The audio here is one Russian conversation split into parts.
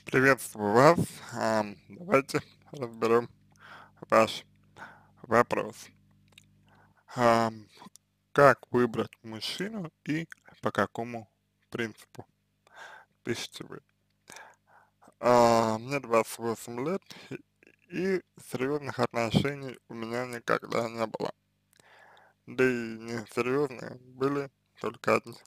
Приветствую вас. Давайте разберем ваш вопрос. Ам, как выбрать мужчину и по какому принципу? Пишите вы. Мне 28 лет, и серьезных отношений у меня никогда не было. Да и несерьезные были только одни.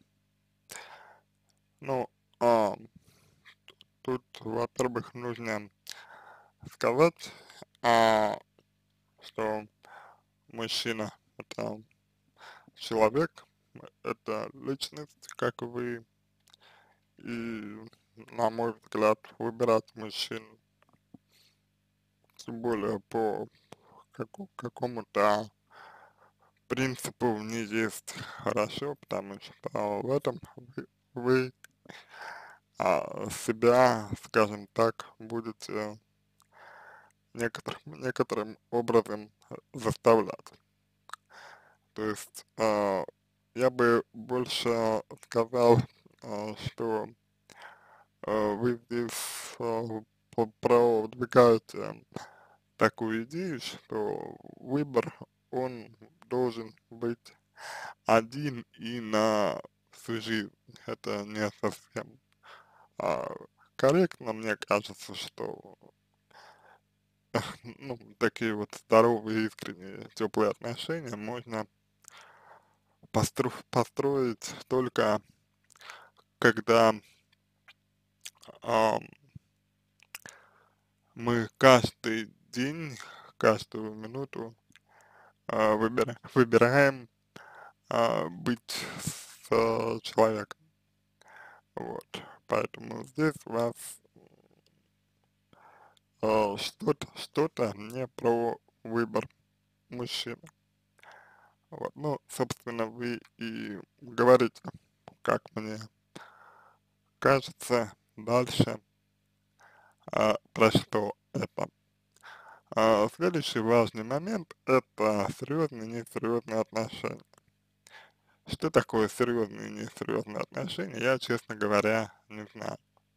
Ну, ам, тут, во-первых, нужно сказать, а, что мужчина — это человек, это личность, как вы, и, на мой взгляд, выбирать мужчин, тем более по какому-то принципу, не есть хорошо, потому что в этом вы себя, скажем так, будете некоторым образом заставлять. То есть я бы больше сказал, что вы здесь продвигаете такую идею, что выбор, он должен быть один и на всю жизнь. Это не совсем а, корректно, мне кажется, что ну, такие вот здоровые, искренние, теплые отношения можно построить только когда а, мы каждый день, каждую минуту выбираем быть с человеком. Вот. Поэтому здесь у вас что-то не про выбор мужчины. Вот. Ну, собственно, вы и говорите, как мне кажется, дальше, про что это. Следующий важный момент — это серьезные и несерьезные отношения. Что такое серьезные и несерьезные отношения, я, честно говоря, не знаю.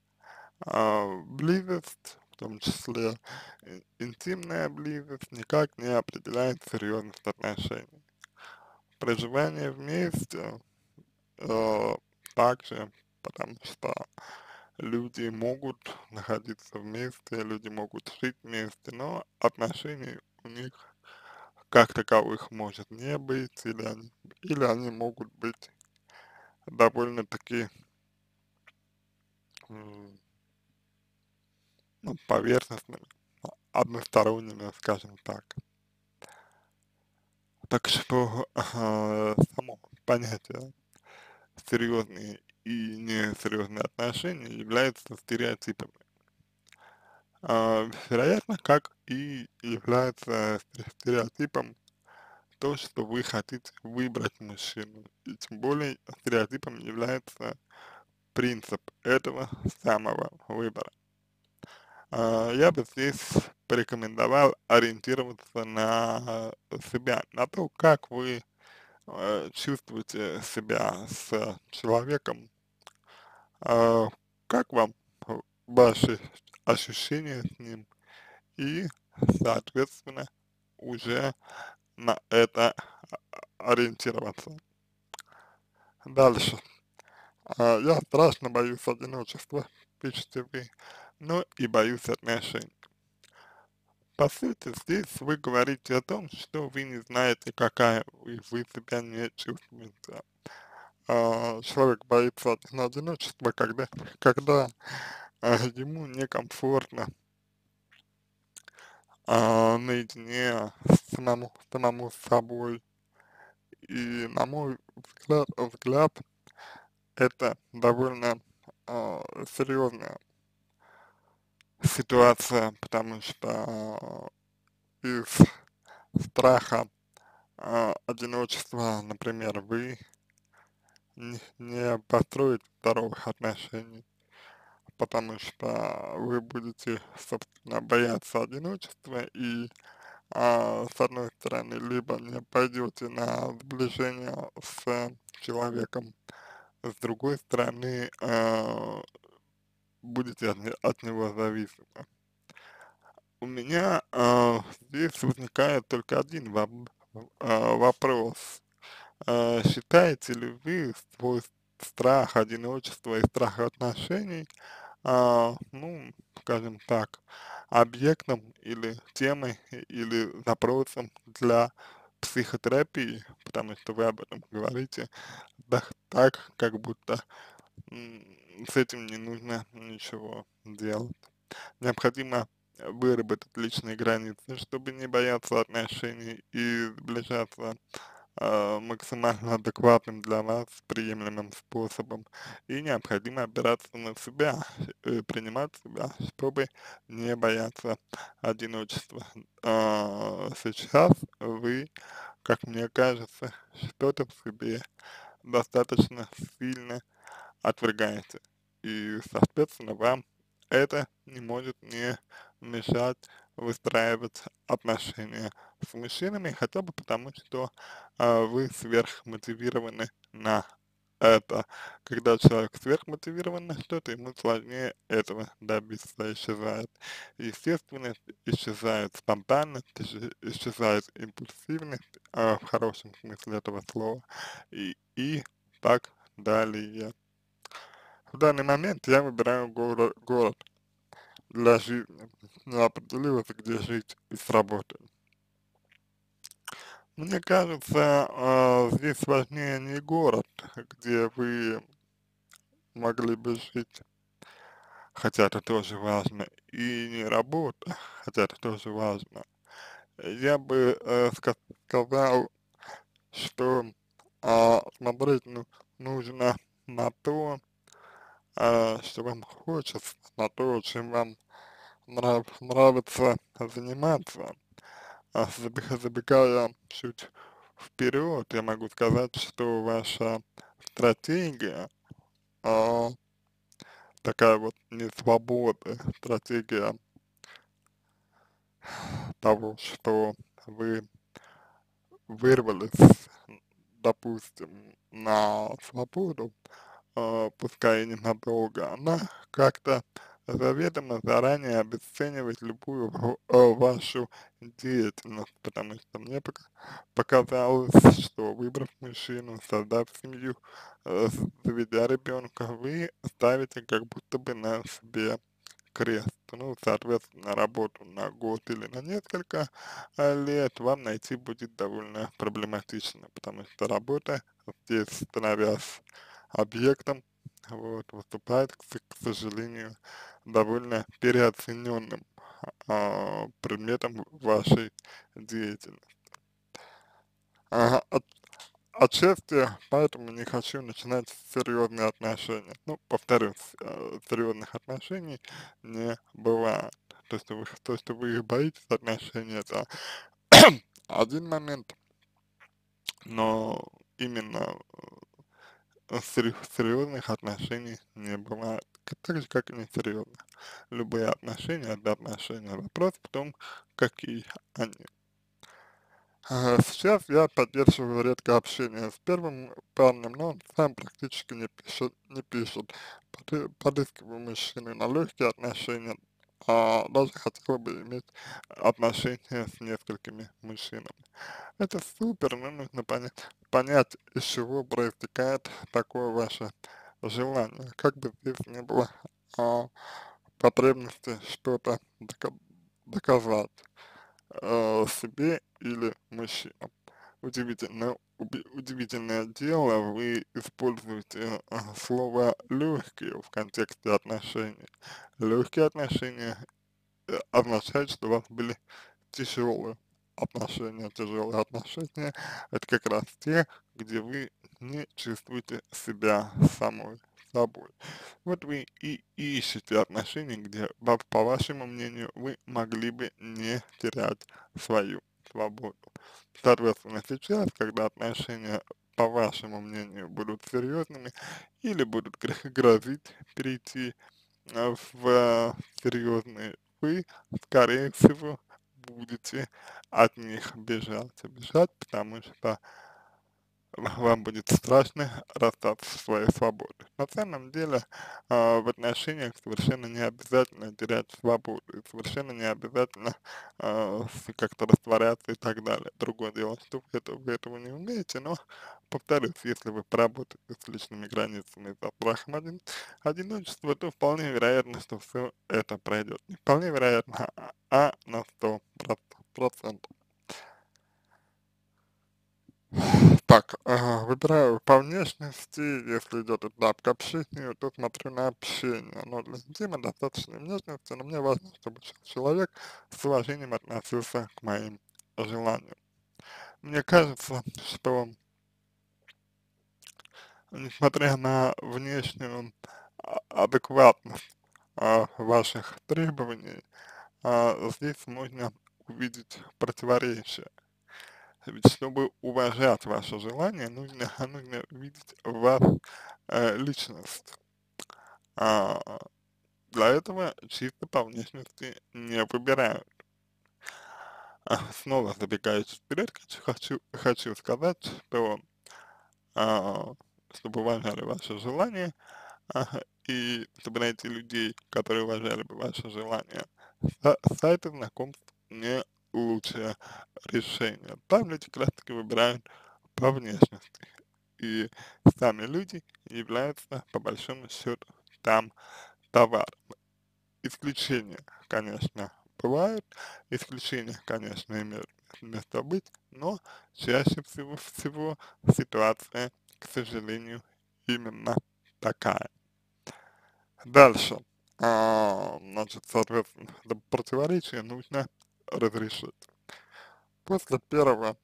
Близость, в том числе интимная близость, никак не определяет серьезность отношений. Проживание вместе также, потому что люди могут находиться вместе, люди могут жить вместе, но отношений у них как таковых может не быть, или они могут быть довольно-таки ну, поверхностными, односторонними, скажем так. Так что само понятие серьезные и несерьезные отношения являются стереотипами. Вероятно, как и является стереотипом то, что вы хотите выбрать мужчину. И тем более стереотипом является принцип этого самого выбора. Я бы здесь порекомендовал ориентироваться на себя, на то, как вы чувствуете себя с человеком, а, как вам ваши ощущения с ним, и, соответственно, уже на это ориентироваться. Дальше. Я страшно боюсь одиночества, пишете вы, но и боюсь отношений. По сути, здесь вы говорите о том, что вы не знаете, какая вы себя не чувствуете. Человек боится одиночества, когда ему некомфортно наедине самому с собой. И на мой взгляд это довольно серьезная ситуация, потому что из страха одиночества, например, вы не построите здоровых отношений, потому что вы будете, собственно, бояться одиночества и, с одной стороны, либо не пойдете на сближение с человеком, с другой стороны, будете от него зависимы. У меня здесь возникает только один вопрос. Считаете ли вы свой страх одиночества и страх отношений, ну, скажем так, объектом или темой, или запросом для психотерапии, потому что вы об этом говорите, да, так, как будто с этим не нужно ничего делать. Необходимо выработать личные границы, чтобы не бояться отношений и сближаться максимально адекватным для вас, приемлемым способом. И необходимо опираться на себя, принимать себя, чтобы не бояться одиночества. Сейчас вы, как мне кажется, что-то в себе достаточно сильно отвергаете. И, соответственно, вам это не может не мешать выстраивать отношения с мужчинами, хотя бы потому, что вы сверхмотивированы на это. Когда человек сверхмотивирован на что-то, ему сложнее этого добиться, исчезает естественность, исчезает спонтанность, исчезает импульсивность, в хорошем смысле этого слова, и так далее. В данный момент я выбираю город для жизни. Я определился, где жить и с работой. Мне кажется, здесь важнее не город, где вы могли бы жить, хотя это тоже важно, и не работа, хотя это тоже важно. Я бы сказал, что смотреть нужно на то, что вам хочется, на то, чем вам нравится заниматься. Забегая чуть вперед, я могу сказать, что ваша стратегия, а, такая вот не свобода, стратегия того, что вы вырвались, допустим, на свободу, пускай и ненадолго, она как-то заведомо заранее обесценивает любую вашу деятельность, потому что мне показалось, что выбрав мужчину, создав семью, заведя ребенка, вы ставите как будто бы на себе крест. Ну, соответственно, работу на год или на несколько лет вам найти будет довольно проблематично, потому что работа здесь, становясь объектом, вот, выступает, к сожалению, довольно переоцененным предметом вашей деятельности. Ага, отчасти поэтому не хочу начинать серьезные отношения. Ну, повторюсь, серьезных отношений не бывает. То, что вы их боитесь отношений, это один момент, но именно серьезных отношений не бывает. Так же, как и несерьезных. Любые отношения — это отношения. Вопрос в том, какие они. Сейчас я поддерживаю редкое общение с первым парнем, но он сам практически не пишет. Подыскиваю мужчины на легкие отношения, даже хотел бы иметь отношения с несколькими мужчинами. Это супер, но нужно понять, из чего проистекает такое ваше желание. Как бы здесь не было а, потребности что-то доказать себе или мужчинам. Удивительное дело, вы используете слово «легкие» в контексте отношений. Легкие отношения означает, что у вас были тяжелые отношения, это как раз те, где вы не чувствуете себя собой. Вот вы и ищете отношения, где, по вашему мнению, вы могли бы не терять свою свободу. Соответственно, сейчас, когда отношения, по вашему мнению, будут серьезными или будут грозить перейти в серьезные, вы, скорее всего, будете от них бежать, потому что вам будет страшно расстаться со своей свободой. На самом деле, в отношениях совершенно не обязательно терять свободу, и совершенно не обязательно как-то растворяться и так далее. Другое дело, что вы этого не умеете, но, повторюсь, если вы поработаете с личными границами и со страхом одиночества, то вполне вероятно, что все это пройдет. Не вполне вероятно, а на 100%. Так, выбираю по внешности, если идет этап к общению, то смотрю на общение. Но для интима достаточно внешности, но мне важно, чтобы человек с уважением относился к моим желаниям. Мне кажется, что несмотря на внешнюю адекватность ваших требований, здесь можно увидеть противоречие. Ведь чтобы уважать ваши желания, нужно видеть в вас личность. А, для этого чисто по внешности не выбирают. Снова забегая вперед, хочу сказать, что чтобы уважали ваши желания, и чтобы найти людей, которые уважали бы ваши желания, сайты знакомств не лучшее решение. Там люди как раз таки выбирают по внешности. И сами люди являются, по большому счету, там товаром. Исключения, конечно, бывают, исключения, конечно, имеют место быть, но чаще всего ситуация, к сожалению, именно такая. Дальше, значит, соответственно, это противоречие нужно разрешить. После первого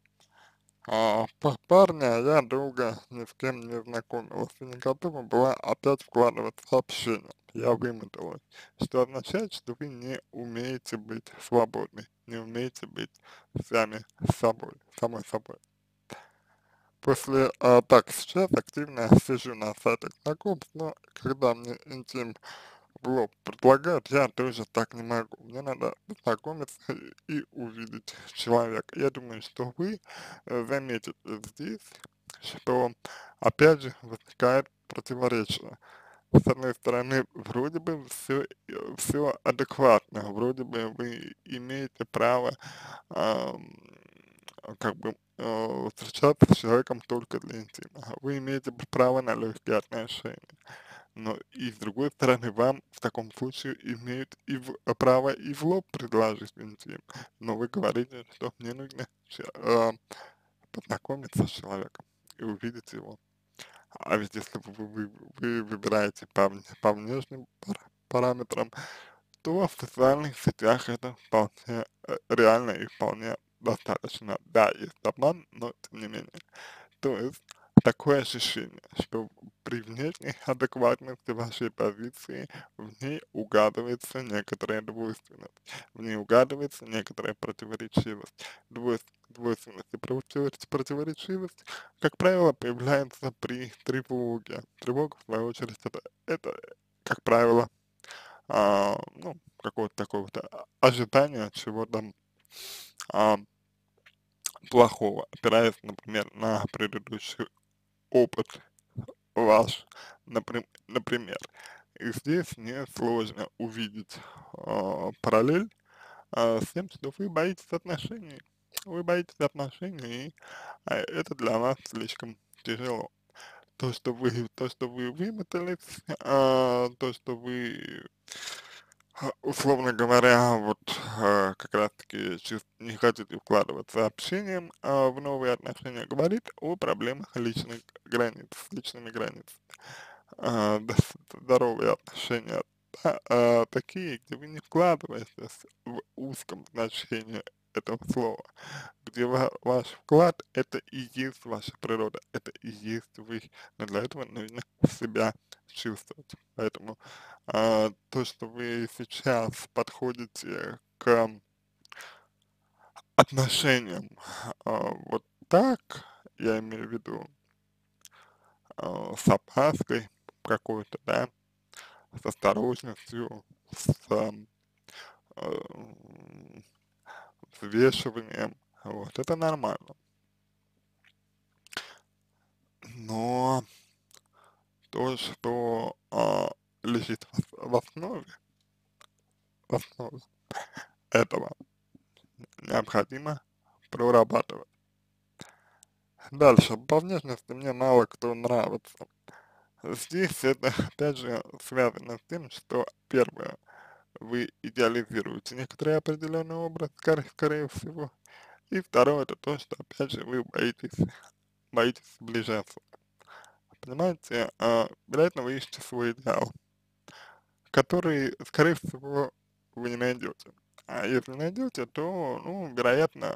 парня я долго ни с кем не знакомилась и не готова была опять вкладываться в общение. Я вымоталась, что означает, что вы не умеете быть свободны, не умеете быть сами самой собой. Так, сейчас активно сижу на сайтах знакомств, но когда мне интим в лоб предлагают, я тоже так не могу. Мне надо познакомиться и увидеть человека. Я думаю, что вы заметите здесь, что опять же возникает противоречие. С одной стороны, вроде бы все адекватно, вроде бы вы имеете право как бы встречаться с человеком только для интима. Вы имеете право на легкие отношения. Но и с другой стороны, вам в таком случае имеют право и в лоб предложить интим. Но вы говорите, что мне нужно познакомиться с человеком и увидеть его. А ведь если вы выбираете по внешним параметрам, то в социальных сетях это вполне реально и вполне достаточно. Да, есть обман, но тем не менее. То есть такое ощущение, что при внешней адекватности вашей позиции в ней угадывается некоторая двойственность, в ней угадывается некоторая противоречивость. Двойственность и противоречивость, как правило, появляется при тревоге. Тревога, в свою очередь, это как правило, ну, какого-то такого ожидания чего-то а, плохого, опираясь, например, на предыдущий опыт ваш, например. И здесь мне сложно увидеть параллель с тем, что вы боитесь отношений. Вы боитесь отношений, и это для вас слишком тяжело. То, что вы вымотались, то, что вы, условно говоря, вот как раз-таки не хотите вкладываться общением в новые отношения, говорит о проблемах личных границ, личными границами. Здоровые отношения, да, такие, где вы не вкладываетесь в узком значении этого слова, где ваш вклад это и есть ваша природа, это и есть вы, но для этого нужно себя чувствовать. Поэтому то, что вы сейчас подходите к отношениям вот так, я имею в виду с опаской какой-то, да, с осторожностью, с взвешиванием, вот, это нормально. но то, что лежит в основе этого, необходимо прорабатывать. Дальше, по внешности мне мало кто нравится. Здесь это, опять же, связано с тем, что, первое, вы идеализируете некоторый определенный образ, скорее всего, и второе, это то, что, опять же, вы боитесь сближаться. Понимаете, вероятно, вы ищете свой идеал, который, скорее всего, вы не найдете. А если найдете, то, ну, вероятно,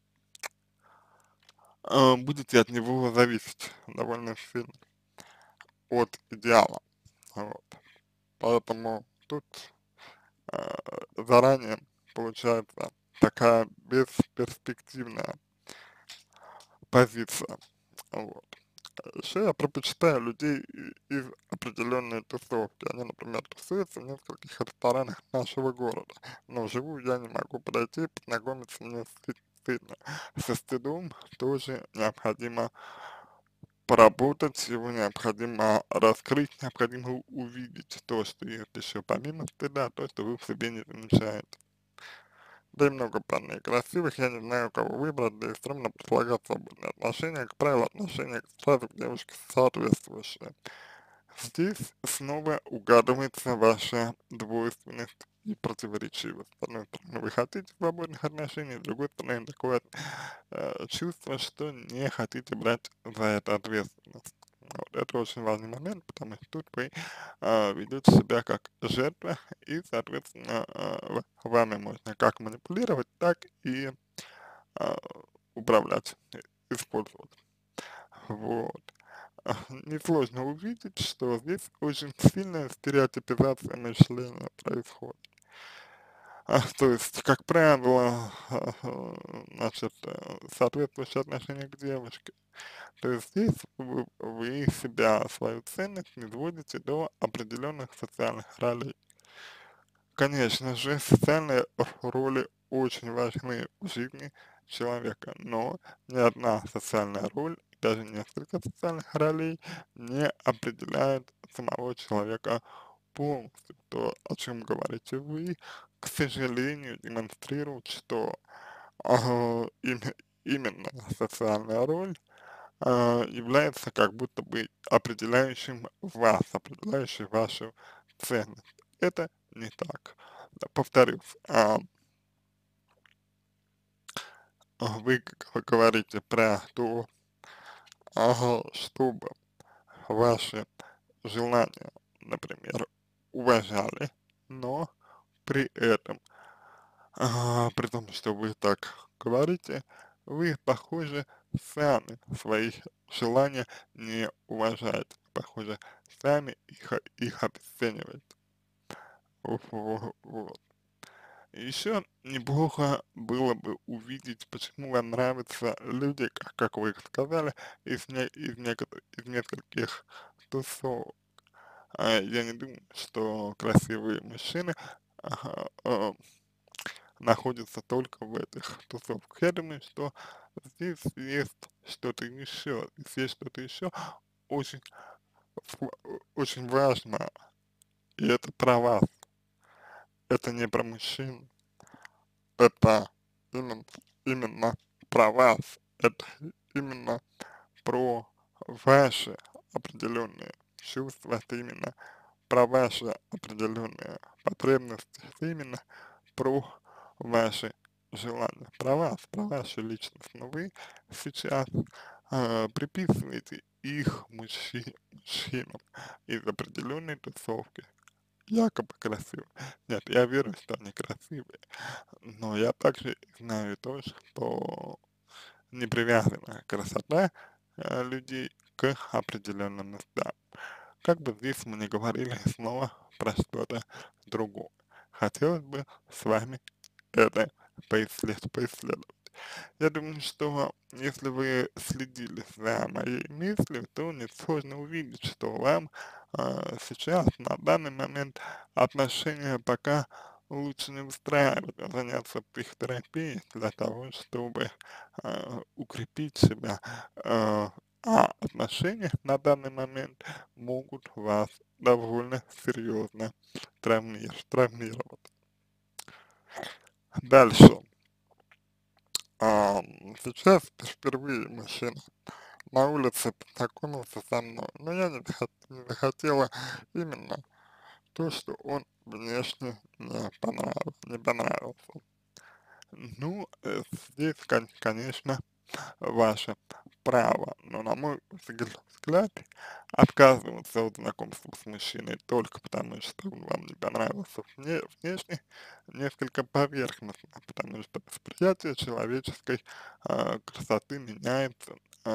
будете от него зависеть довольно сильно, от идеала. Вот. Поэтому тут э, заранее получается такая бесперспективная позиция. Вот. Еще я предпочитаю людей из определенной тусовки. Они, например, тусуются в нескольких ресторанах нашего города, но живу я не могу подойти, познакомиться мне стыдно. Со стыдом тоже необходимо поработать, его необходимо раскрыть, необходимо увидеть то, что есть еще помимо стыда, то, что вы в себе не замечаете. Да и много парней красивых, я не знаю, кого выбрать, да и стремно предлагать свободные отношения, как правило, отношения сразу к девушке соответствующие. Здесь снова угадывается ваша двойственность и противоречивость. С одной стороны, вы хотите свободных отношений, с другой стороны, такое чувство, что не хотите брать за это ответственность. Вот, это очень важный момент, потому что тут вы ведете себя как жертва, и, соответственно, вами можно как манипулировать, так и а, управлять, использовать. Вот. Несложно увидеть, что здесь очень сильная стереотипизация мышления происходит. То есть, как правило, значит, соответствующее отношение к девушке. То есть здесь вы себя, свою ценность низводите до определенных социальных ролей. Конечно же, социальные роли очень важны в жизни человека, но ни одна социальная роль, даже несколько социальных ролей не определяет самого человека полностью. То, о чем говорите вы, к сожалению, демонстрирует, что именно социальная роль является как будто бы определяющим вас, определяющим вашу ценность. Это не так. Да, повторюсь, вы говорите про то, чтобы ваши желания, например, уважали, но при этом, при том, что вы так говорите, вы, похоже, сами свои желания не уважаете, похоже, сами их обесцениваете. Вот. Еще неплохо было бы увидеть, почему вам нравятся люди, как вы сказали, из нескольких тусовок. Я не думаю, что красивые мужчины ага, находятся только в этих тусовках. Я думаю, что здесь есть что-то еще, здесь есть что-то еще очень, очень важное, и это про вас, это не про мужчин, это именно, именно про вас, это именно про ваши определенные чувства, это именно про ваши определенные потребности, это именно про ваши желания, про вас, про вашу личность. Но вы сейчас приписываете их мужчинам из определенной тусовки, якобы красивые. Нет, я верю, что они красивые, но я также знаю то, что не привязана красота людей к определенным местам. Как бы здесь мы не говорили снова про что-то другое. Хотелось бы с вами это поисследовать. Я думаю, что если вы следили за моей мыслью, то несложно увидеть, что вам сейчас, на данный момент, отношения пока лучше не выстраивать, а заняться психотерапией для того, чтобы укрепить себя, а отношения на данный момент могут вас довольно серьезно травмировать. Дальше. Сейчас впервые мужчина на улице познакомился со мной, но я не захотела именно то, что он внешне не понравился. Ну, здесь, конечно, ваше право, но на мой взгляд, отказываться от знакомства с мужчиной только потому, что он вам не понравился внешне, несколько поверхностно, потому что восприятие человеческой красоты меняется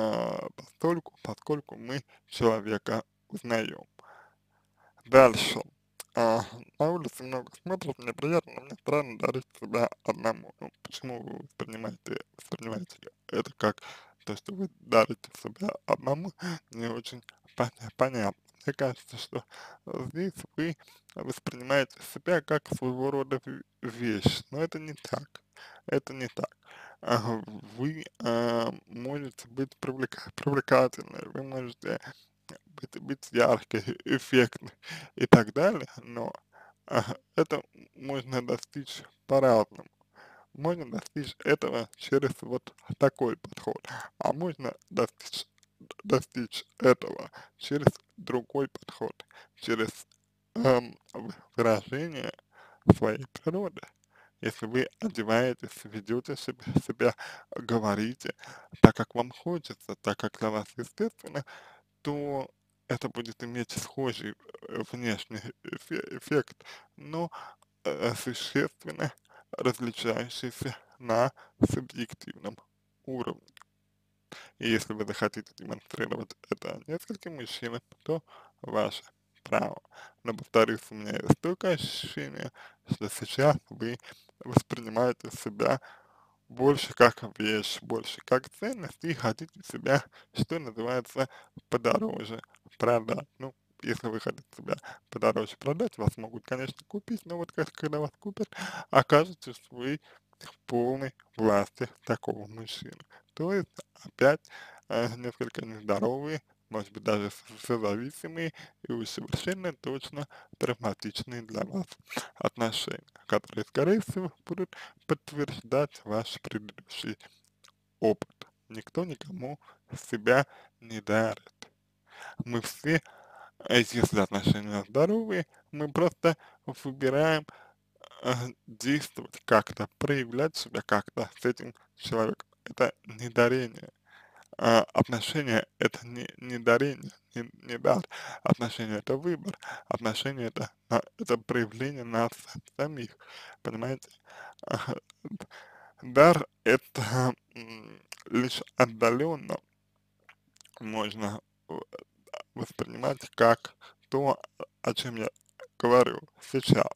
поскольку мы человека узнаем. Дальше. А, на улице много смотрят, мне приятно, но мне странно дарить себя одному. Ну, почему вы воспринимаете это как то, что вы дарите себя одному, не очень понятно. Мне кажется, что здесь вы воспринимаете себя как своего рода вещь, но это не так. Это не так. Вы можете быть привлекательны, вы можете быть яркой, эффектной и так далее, но это можно достичь по-разному. Можно достичь этого через вот такой подход, а можно достичь этого через другой подход, через выражение своей природы. Если вы одеваетесь, ведете себя, говорите так, как вам хочется, так, как для вас естественно, то это будет иметь схожий внешний эффект, но существенно различающийся на субъективном уровне. И если вы захотите демонстрировать это нескольким мужчинам, то ваше право. Но, повторюсь, у меня есть стойкое ощущение, что сейчас вы воспринимаете себя больше как вещь, больше как ценность и хотите себя, что называется, подороже продать. Ну, если вы хотите себя подороже продать, вас могут, конечно, купить, но вот когда вас купят, окажется, что вы в полной власти такого мужчины. То есть, опять, несколько нездоровые, может быть, даже созависимые и уж совершенно точно травматичные для вас отношения, которые, скорее всего, будут подтверждать ваш предыдущий опыт. Никто никому себя не дарит. Мы все, если отношения здоровые, мы просто выбираем действовать как-то, проявлять себя как-то с этим человеком. Это не дарение. Отношения это не дарение, не дар. Отношения это выбор. Отношения это проявление нас самих. Понимаете? А, Дар это лишь отдаленно можно э, воспринимать как то, о чем я говорю сейчас.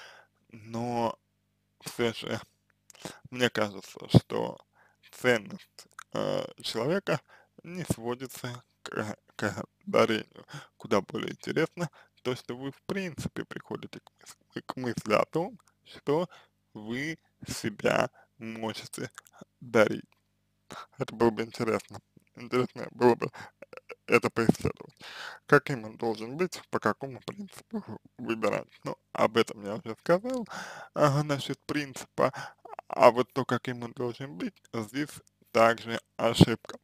Но все же мне кажется, что ценность человека не сводится к дарению. Куда более интересно то, что вы в принципе приходите к мысли о том, что вы себя можете дарить. Это было бы интересно. Интересно было бы это поисследовать. Каким он должен быть, по какому принципу выбирать. Ну, об этом я уже сказал, насчет принципа. А вот то, каким он должен быть, здесь также ошибка.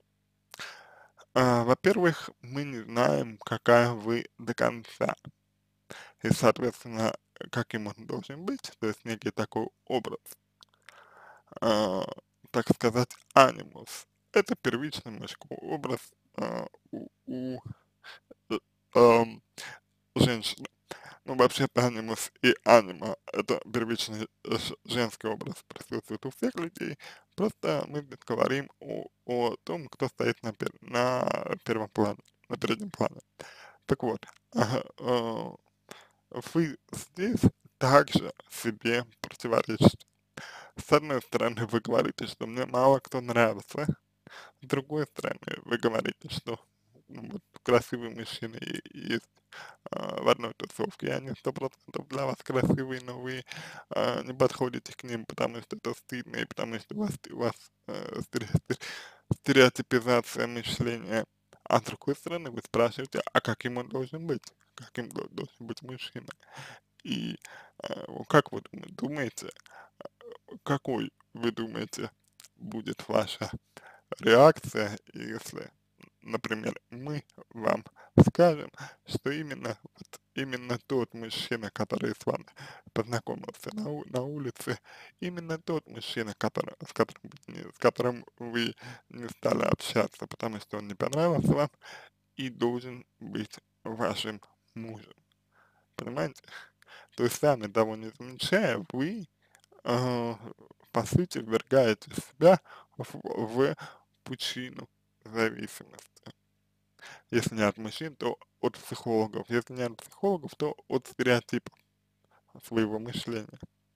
Во-первых, мы не знаем, какая вы до конца. И, соответственно, каким он должен быть, то есть некий такой образ, а, так сказать, анимус. Это первичный мужской образ у э, ам, женщины. Ну, вообще анимус и анима — это первичный женский образ, присутствует у всех людей. Просто мы здесь говорим о том, кто стоит на первом плане, на переднем плане. Так вот, вы здесь также себе противоречите. С одной стороны, вы говорите, что мне мало кто нравится, с другой стороны, вы говорите, что ну, вот красивые мужчины есть в одной тусовке, и они 100% для вас красивые, но вы не подходите к ним, потому что это стыдно, и потому что у вас стереотипизация мышления. а с другой стороны вы спрашиваете, а каким он должен быть, каким должен быть мужчина. И как вы думаете, какой вы думаете будет ваша реакция, если, например, мы вам скажем, что именно тот мужчина, который с вами познакомился на улице, именно тот мужчина, с которым вы не стали общаться, потому что он не понравился вам и должен быть вашим мужем. Понимаете? То есть сами того не замечая, вы а, по сути, ввергаете себя в пучину зависимости. Если не от мужчин, то от психологов. Если не от психологов, то от стереотипов своего мышления.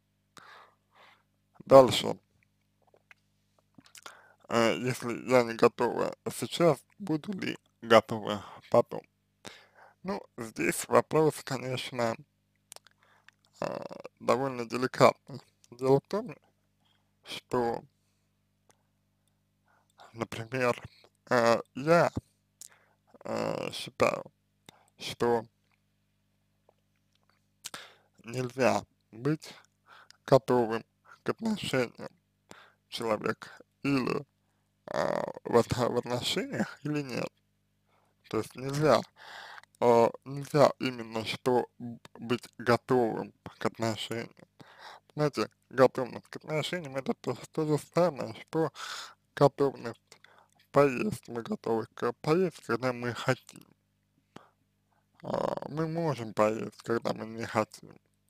Дальше. Если я не готова сейчас, буду ли готова потом? Ну, здесь вопрос, конечно, довольно деликатный. Дело в том, что, например, я считаю, что нельзя быть готовым к отношениям человека или в отношениях или нет. То есть нельзя именно что быть готовым к отношениям. Знаете, готовность к отношениям это то же самое, что готовность поесть. Мы готовы поесть, когда мы хотим. Мы можем поесть, когда мы не хотим.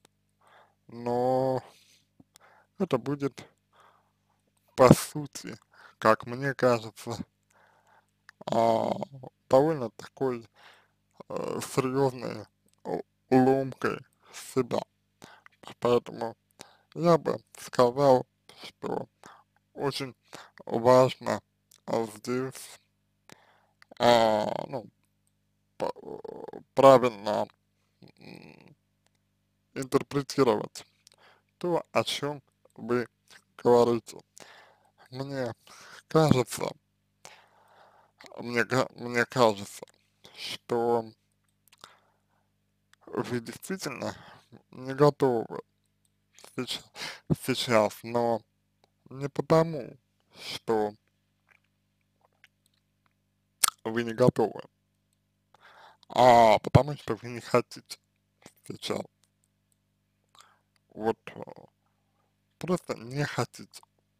Но это будет по сути, как мне кажется, а, довольно такой серьезной уломкой себя. Поэтому я бы сказал, что очень важно здесь ну, правильно интерпретировать то, о чем вы говорите. Мне кажется, мне кажется, что вы действительно не готовы сейчас, но не потому, что вы не готовы, а потому что вы не хотите сейчас. Вот просто не хотите.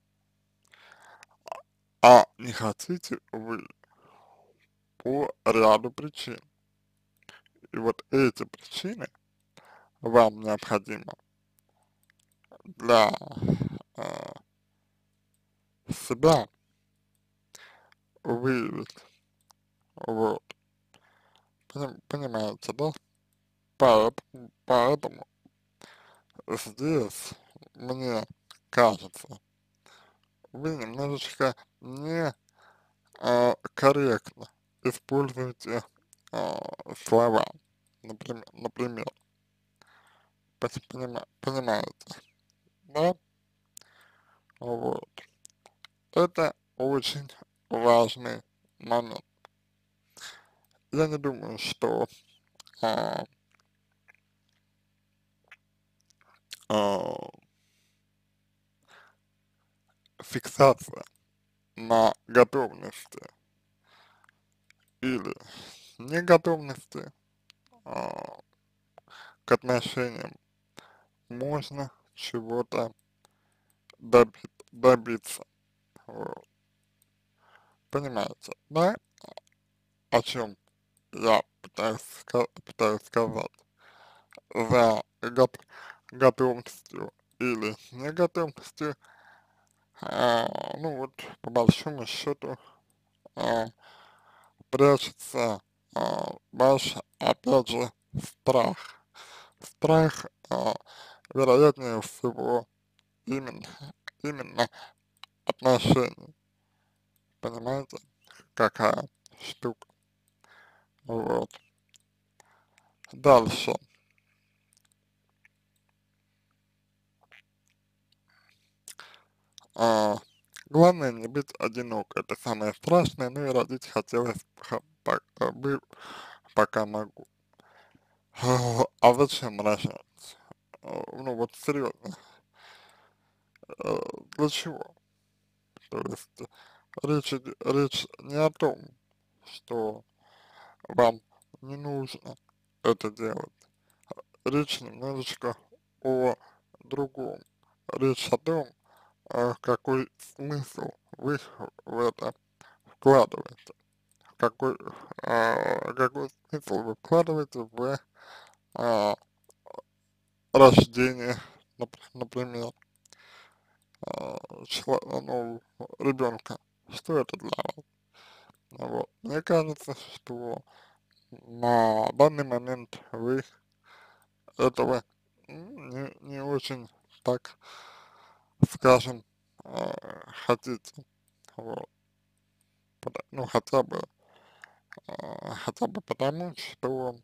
А не хотите вы по ряду причин. И вот эти причины вам необходимо для э, себя выявить. Вот. Понимаете, да? Поэтому здесь, мне кажется, вы немножечко не корректно используете слова. Например, понимаете, да? Вот. Это очень важный момент. Я не думаю, что а, а, фиксация на готовности или неготовности а, к отношениям можно чего-то добиться. Вот. Понимаете, да, о чем я пытаюсь сказать? За готовностью или неготовностью, ну вот, по большому счету, а, прячется ваш, опять же, страх. Страх, вероятнее всего, именно, именно отношений. Понимаете, какая штука. Вот. Дальше. А, главное не быть одинокой. Это самое страшное. Ну и родить хотелось пока могу. А зачем рожать? Ну вот серьезно, э, для чего? То есть речь не о том, что вам не нужно это делать. Речь немножечко о другом. Речь о том, какой смысл вы в это вкладываете. Какой, какой смысл вы вкладываете в а, рождение, например, ну, ребенка. Что это для вас? Вот. Мне кажется, что на данный момент вы этого не очень, так скажем, хотите. Вот. Ну, хотя бы потому, что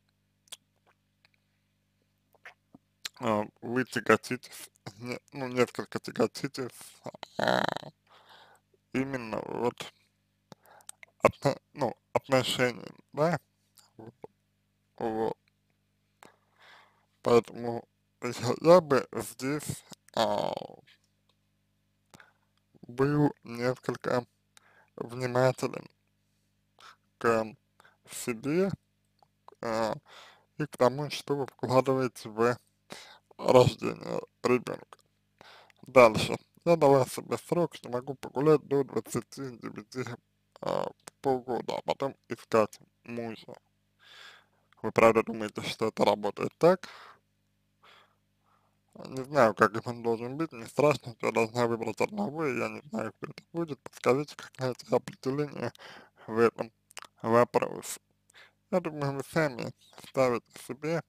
вы тяготитесь, ну, несколько тяготитесь а, именно вот ну, отношениями, да, вот. Поэтому я бы здесь а, был несколько внимателен к себе а, и к тому, что вы вкладываете в рождение ребенка. Дальше. Я давал себе срок, что могу погулять до 29 полгода, а потом искать мужа. Вы правда думаете, что это работает так? Не знаю, как он должен быть, не страшно, что я должна выбрать одного, и я не знаю, кто это будет. Подскажите, как найти определение в этом вопросе. Я думаю, вы сами ставите себе,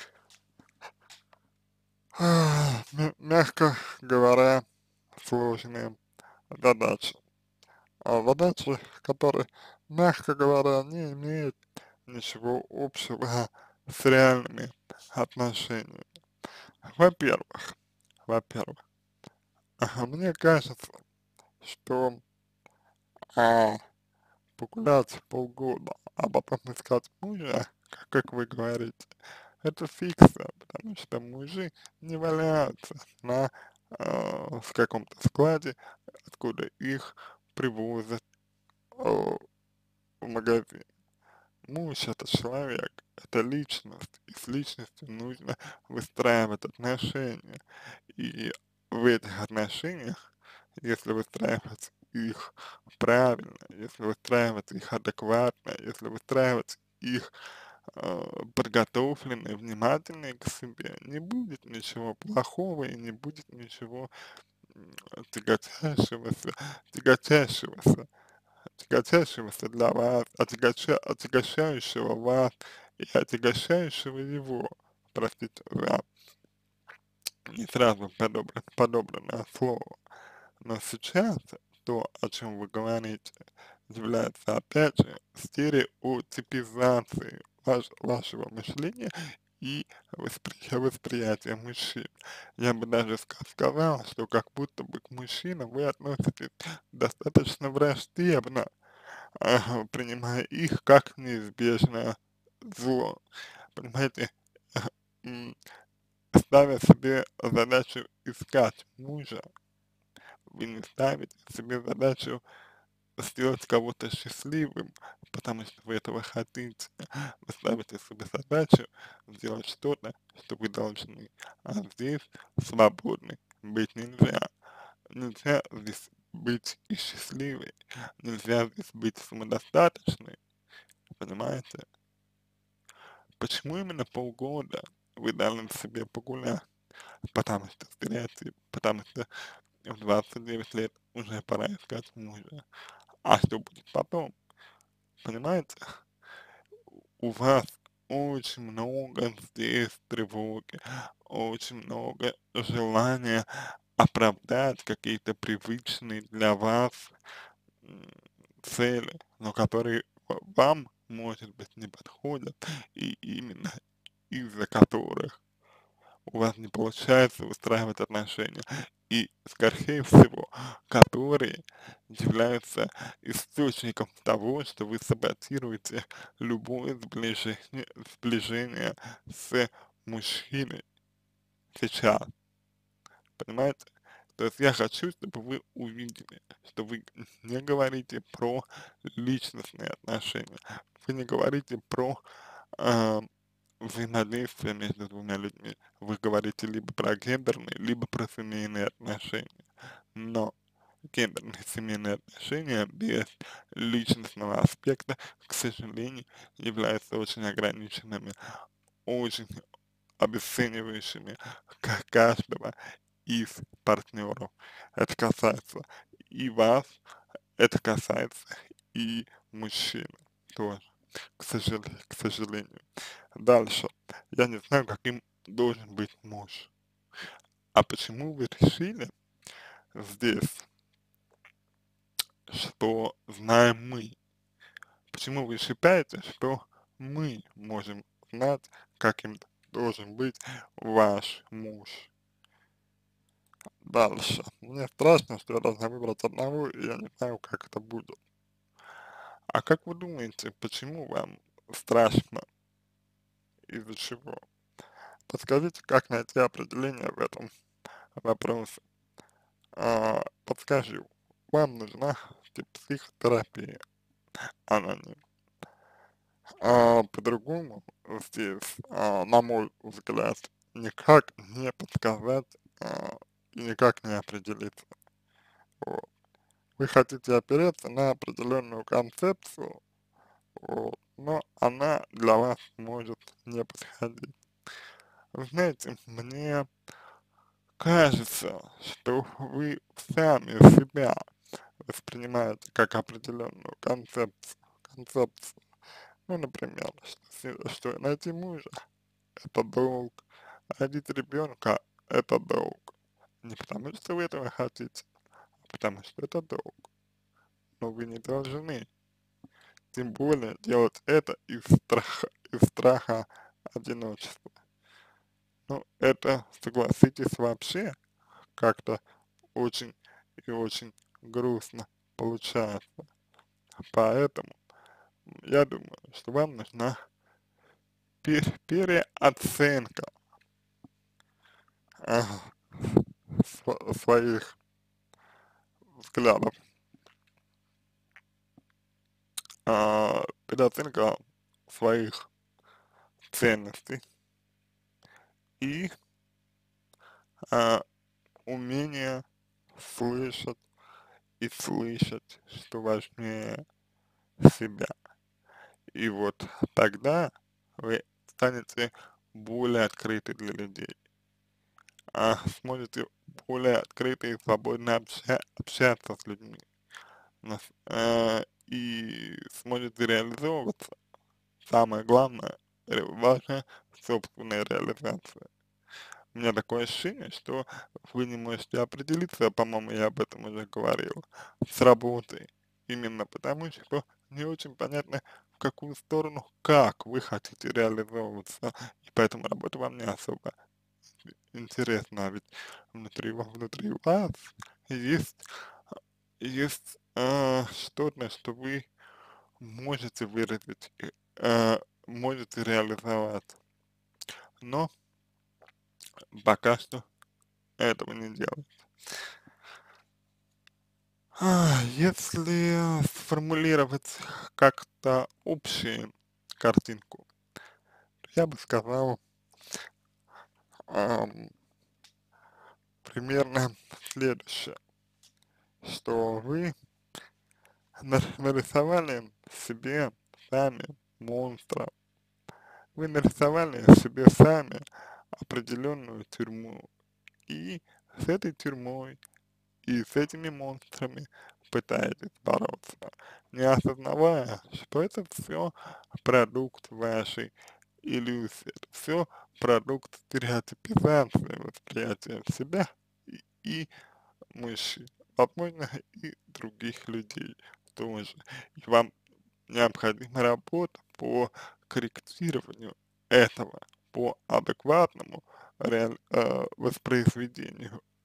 мягко говоря, сложные задачи. Задачи, которые, мягко говоря, не имеют ничего общего с реальными отношениями. Во-первых, во-первых, мне кажется, что а, погулять полгода, а потом искать мужа, как вы говорите, это фикция, потому что мужи не валяются в каком-то складе, откуда их привозят в магазин. Муж — это человек, это личность, и с личностью нужно выстраивать отношения. И в этих отношениях, если выстраивать их правильно, если выстраивать их адекватно, если выстраивать их подготовленные, внимательные к себе, не будет ничего плохого и не будет ничего тяготящегося, тяготящегося тяготящегося для вас, отягощающего вас и отягощающего его, простите за не сразу подобранное слово. Но сейчас то, о чем вы говорите, является опять же стереотипизацией вашего мышления и восприятия мужчин. Я бы даже сказал, что как будто бы к мужчинам вы относитесь достаточно враждебно, принимая их как неизбежное зло. Понимаете, м, ставя себе задачу искать мужа, вы не ставите себе задачу сделать кого-то счастливым, потому что вы этого хотите. Вы ставите себе задачу сделать что-то, что вы должны. А здесь свободны быть нельзя. Нельзя здесь быть и счастливой, нельзя здесь быть самодостаточной, понимаете? Почему именно полгода вы дали себе погулять? Потому что стереотип, потому что в 29 лет уже пора искать мужа. А что будет потом? Понимаете? У вас очень много здесь тревоги, очень много желания оправдать какие-то привычные для вас м, цели, но которые вам, может быть, не подходят, и именно из-за которых у вас не получается выстраивать отношения. и, скорее всего, которые являются источником того, что вы саботируете любое сближение с мужчиной сейчас, понимаете? То есть я хочу, чтобы вы увидели, что вы не говорите про личностные отношения, вы не говорите про а, взаимодействие между двумя людьми. Вы говорите либо про гендерные, либо про семейные отношения. Но гендерные семейные отношения без личностного аспекта, к сожалению, являются очень ограниченными, очень обесценивающими каждого из партнеров. Это касается и вас, это касается и мужчин тоже, к сожалению. Дальше. Я не знаю, каким должен быть муж. А почему вы решили здесь, что знаем мы? Почему вы считаете, что мы можем знать, каким должен быть ваш муж? Дальше. Мне страшно, что я должна выбрать одного, и я не знаю, как это будет. А как вы думаете, почему вам страшно? Из-за чего? Подскажите, как найти определение в этом вопросе? Подскажу, вам нужна психотерапия, она не. По-другому здесь, на мой взгляд, никак не подсказать и никак не определиться. Вот. Вы хотите опереться на определенную концепцию, вот, но она для вас может не подходить. Вы знаете, мне кажется, что вы сами себя воспринимаете как определенную концепцию. Ну, например, что найти мужа — это долг, родить ребенка — это долг. Не потому, что вы этого хотите, а потому, что это долг. Но вы не должны, тем более, делать это из страха одиночества. Ну, это, согласитесь, вообще как-то очень и очень грустно получается. Поэтому я думаю, что вам нужна переоценка а, своих взглядов, переоценка своих ценностей и а, умение слышать и слышать, что важнее себя. И вот тогда вы станете более открыты для людей, сможете более открыто и свободно общаться с людьми, и сможете реализовываться. Самое главное, ваша собственная реализация. У меня такое ощущение, что вы не можете определиться, по-моему, я об этом уже говорил, с работой. Именно потому, что не очень понятно, в какую сторону, как вы хотите реализовываться. И поэтому работа вам не особо интересна. Ведь внутри вас есть, что-то, что вы можете выразить, можете реализовать. Но пока что этого не делаете. Если сформулировать как-то общую картинку, то я бы сказал ам, примерно следующее, что вы нарисовали себе сами монстра, вы нарисовали себе сами определенную тюрьму, и с этой тюрьмой и с этими монстрами пытаетесь бороться, не осознавая, что это все продукт вашей иллюзии, это все продукт стереотипизации восприятия себя и мужчин, возможно, и других людей тоже. И вам необходима работа по корректированию этого, по адекватному воспроизведению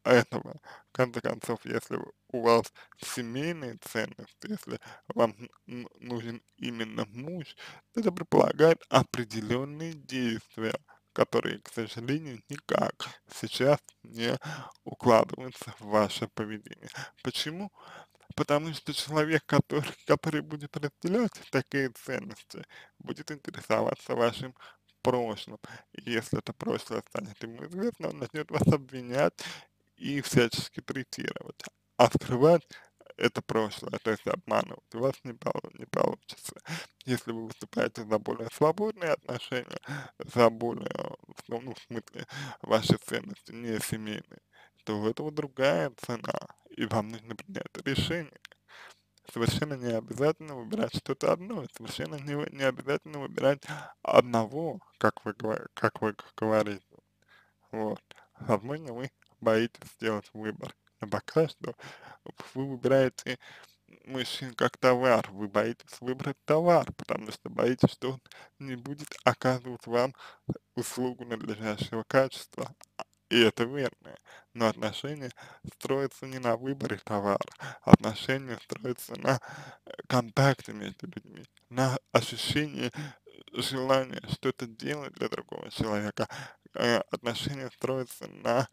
этого. В конце концов, если у вас семейные ценности, если вам нужен именно муж, то это предполагает определенные действия, которые, к сожалению, никак сейчас не укладываются в ваше поведение. Почему? Потому что человек, который будет разделять такие ценности, будет интересоваться вашим прошлым. И если это прошлое станет ему известно, он начнет вас обвинять и всячески третировать. А скрывать это прошлое, то есть обманывать, у вас не получится. Если вы выступаете за более свободные отношения, за более, ну, в смысле, ваши ценности не семейные, то у этого другая цена, и вам нужно принять решение. Совершенно не обязательно выбирать что-то одно, совершенно не обязательно выбирать одного, как вы говорите. Вот. Возможно, вы боитесь сделать выбор. Но пока что вы выбираете мужчин как товар, вы боитесь выбрать товар, потому что боитесь, что он не будет оказывать вам услугу надлежащего качества. И это верно. Но отношения строятся не на выборе товара, отношения строятся на контакте между людьми, на ощущении желания что-то делать для другого человека. Отношения строятся на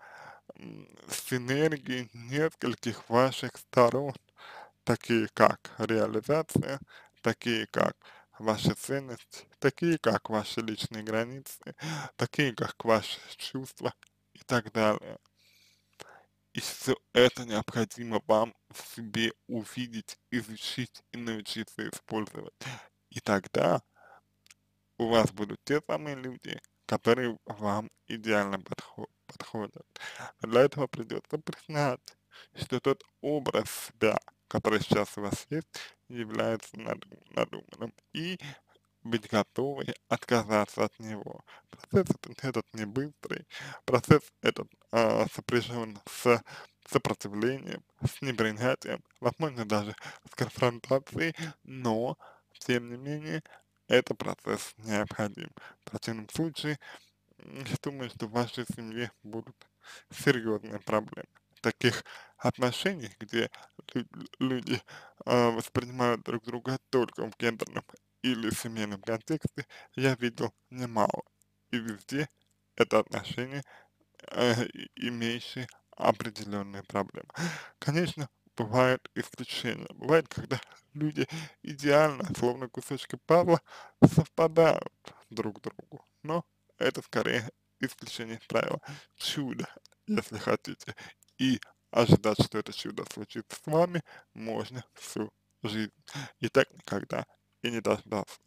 синергии нескольких ваших сторон, такие как реализация, такие как ваши ценности, такие как ваши личные границы, такие как ваши чувства и так далее. И все это необходимо вам в себе увидеть, изучить и научиться использовать. И тогда у вас будут те самые люди, которые вам идеально подходят. Для этого придется признать, что тот образ себя, который сейчас у вас есть, является надуманным, и быть готовой отказаться от него. Процесс этот не быстрый, процесс этот сопряжен с сопротивлением, с непринятием, возможно даже с конфронтацией, но тем не менее это процесс необходим. В противном случае, я думаю, что в вашей семье будут серьезные проблемы. Таких отношений, где люди воспринимают друг друга только в гендерном или семейном контексте, я видел немало. И везде это отношения, имеющие определенные проблемы. Конечно, бывают исключения. Бывает, когда люди идеально, словно кусочки пазла, совпадают друг к другу. Но это скорее исключение из правила. Чудо, если хотите. И ожидать, что это чудо случится с вами, можно всю жизнь. И так никогда и не дождаться.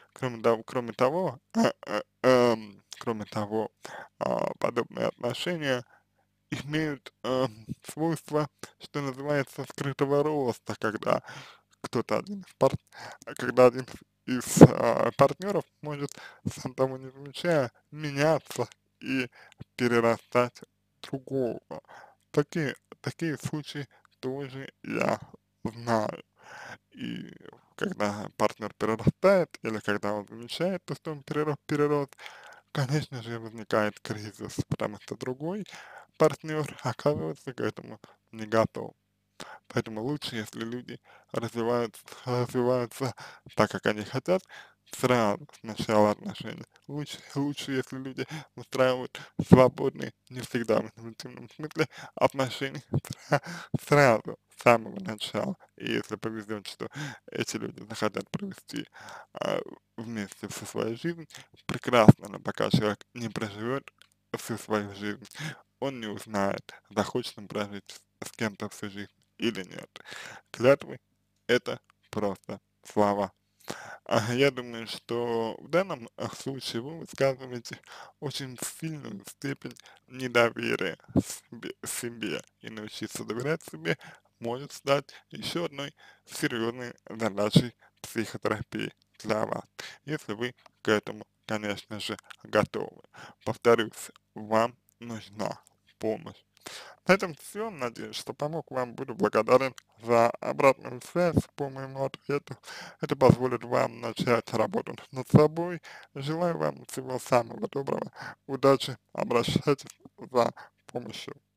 Кроме того, подобные отношения имеют свойство, что называется, скрытого роста, кто-то один из пар... когда один из партнеров может, сам того не замечая, меняться и перерастать другого. Такие случаи тоже я знаю. И когда партнер перерастает, или когда он замечает то, что он перерос, конечно же, возникает кризис, потому что другой партнер оказывается к этому не готов. Поэтому лучше, если люди развиваются так, как они хотят, сразу с начала отношений. Лучше, если люди устраивают свободные, не всегда в интимном смысле, отношения сразу, с самого начала. И если повезет, что эти люди захотят провести вместе всю свою жизнь, прекрасно, но пока человек не проживет всю свою жизнь, он не узнает, захочет он прожить с кем-то всю жизнь или нет. Клятвы — это просто слова. Я думаю, что в данном случае вы высказываете очень сильную степень недоверия себе, и научиться доверять себе может стать еще одной серьезной задачей психотерапии для вас, если вы к этому, конечно же, готовы. Повторюсь, вам нужна помощь. На этом все. Надеюсь, что помог вам. Буду благодарен за обратную связь по моему ответу. Это позволит вам начать работу над собой. Желаю вам всего самого доброго. Удачи. Обращайтесь за помощью.